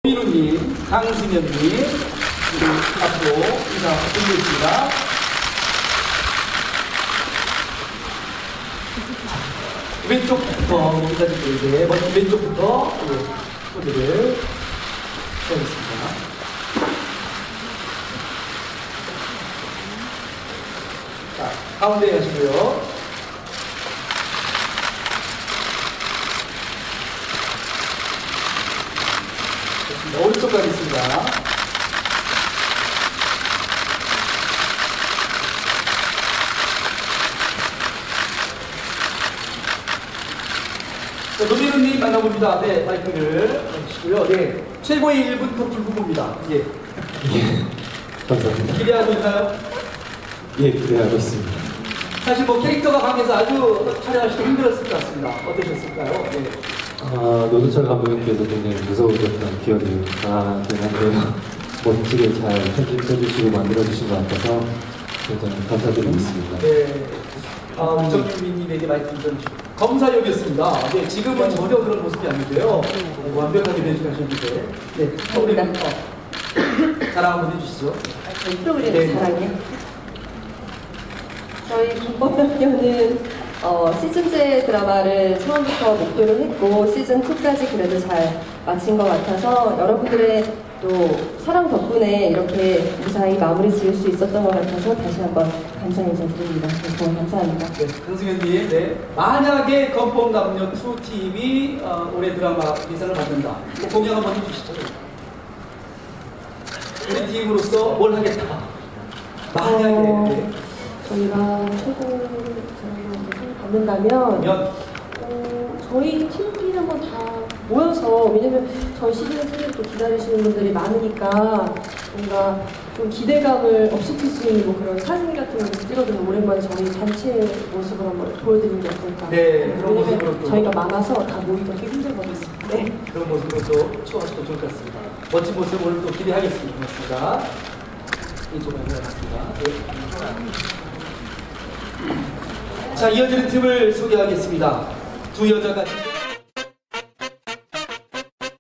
민우님, 강승현님, 그리고 앞으로 인사 드리겠습니다. 왼쪽부터 인사드리는데, 먼저 왼쪽부터 분들을 시작하겠습니다. 자, 가운데 하시고요. 오른쪽 가겠습니다. 자, 노민우님 만나봅니다. 네, 마이크를 해주시고요. 네, 최고의 1분 커플 후보입니다. 예. 예, 감사합니다. 기대하고 있나요? 예, 기대하고 있습니다. 사실 뭐 캐릭터가 강해서 아주 촬영하시기 힘들었을 것 같습니다. 어떠셨을까요? 네. 노두철 감독님께서 굉장히 무서우셨던 기억이 나긴 한데요. 멋지게 잘 편집해주시고 만들어주신 것 같아서 굉장히 감사드리고 있습니다. 네. 정유민님에게 마이크 좀 검사역이었습니다. 네, 지금은 전혀 그런 모습이 아닌데요. 네, 완벽하게 변신하셨는데. 네, 우리 자랑 한번 해주시죠. 저희 프로그램 네. 자랑이요? 저희 김법학교는 시즌제 드라마를 처음부터 목표로 했고 시즌2까지 그래도 잘 마친 것 같아서 여러분들의 또 사랑 덕분에 이렇게 무사히 마무리 지을 수 있었던 것 같아서 다시 한번 감사 인사드립니다. 정말 감사합니다. 네, 강승현님, 네. 만약에 건봉남녀 2팀이 올해 드라마 예상을 받는다. 공약 한번 해주시죠. 우리 팀으로서 뭘 하겠다. 만약에. 네. 저희가 최고 받는다면 저희 팀끼리 한번 다 모여서, 왜냐면 저희 시즌3를 또 기다리시는 분들이 많으니까 뭔가 좀 기대감을 업시킬 수 있는 뭐 그런 사진 같은 거 찍어드는 오랜만에 저희 단체 모습을 한번 보여드리는 게 어떨까. 네, 그런 모습으로 왜냐면 저희가 많아서 다 모이기 힘들거든요. 네. 그런 모습으로 또 추워하시면 좋을 것 같습니다. 멋진 모습 오늘 또 기대하겠습니다. 고맙습니다. 이쪽으로 내려갔습니다. 네. 자, 이어지는 팀을 소개하겠습니다. 두 여자가